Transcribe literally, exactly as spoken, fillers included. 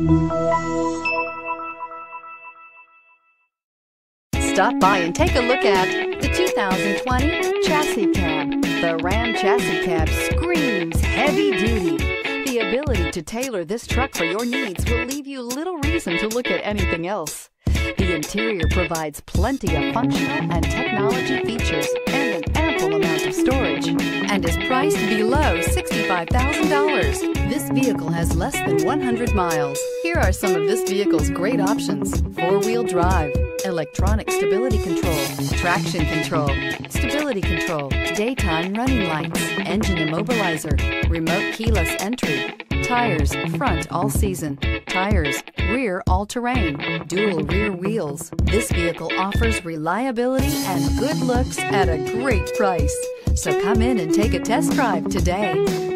Stop by and take a look at the two thousand twenty Chassis Cab. The Ram Chassis Cab screams heavy duty. The ability to tailor this truck for your needs will leave you little reason to look at anything else. The interior provides plenty of functional and technology features and an ample amount of storage, and is priced below sixty-five thousand dollars. This vehicle has less than one hundred miles. Here are some of this vehicle's great options: four-wheel drive, electronic stability control, traction control, stability control, daytime running lights, engine immobilizer, remote keyless entry, tires front all season, tires rear all-terrain, dual rear wheels. This vehicle offers reliability and good looks at a great price. So come in and take a test drive today.